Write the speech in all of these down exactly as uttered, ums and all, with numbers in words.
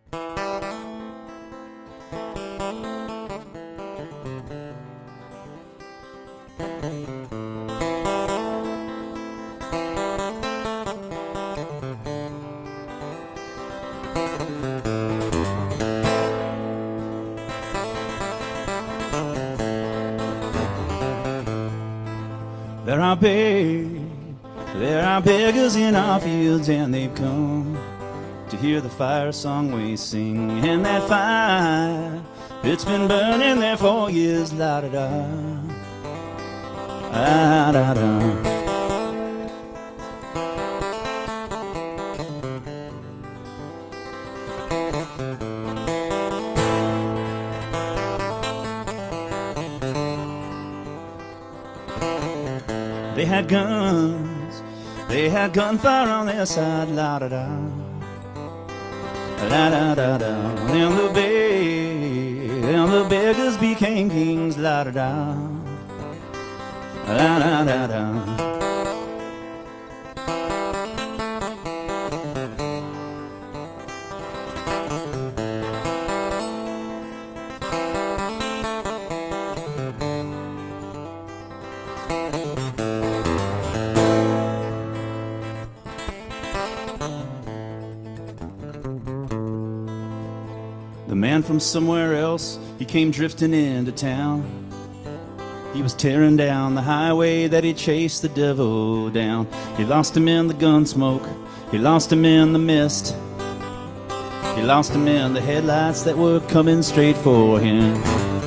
There are beg, there are beggars in our fields, and they've come to hear the fire song we sing. And that fire, it's been burning there for years, la-da-da, la-da-da. They had guns, they had gunfire on their side, la-da-da, la-da-da-da. And the beg, and the beggars became kings, la-da-da, la-da-da-da. The man from somewhere else, he came drifting into town. He was tearing down the highway that he chased the devil down. He lost him in the gun smoke, he lost him in the mist, he lost him in the headlights that were coming straight for him.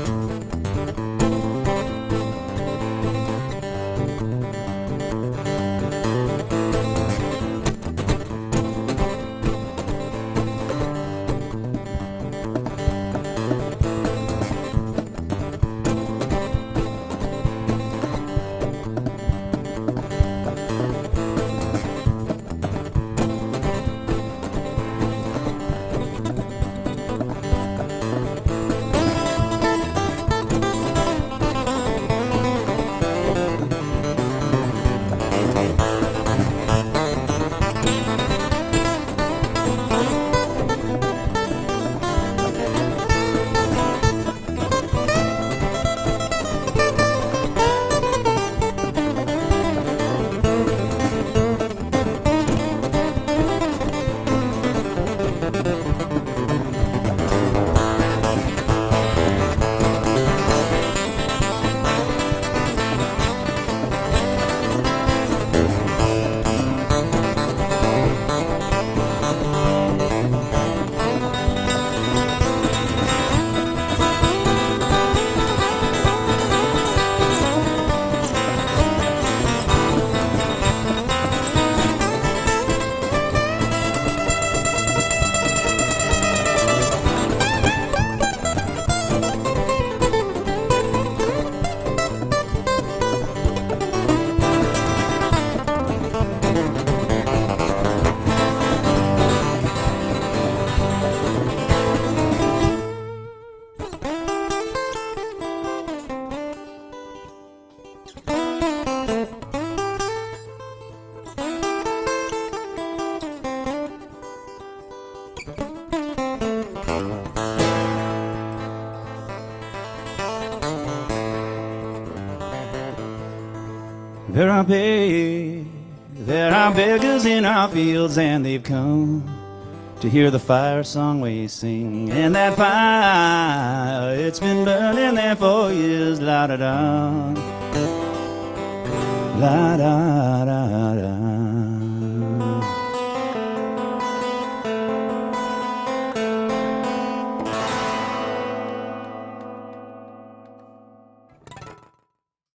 There are beg, there are beggars in our fields, and they've come to hear the fire song we sing. And that fire, it's been burning there for years, la-da-da, la-da-da-da.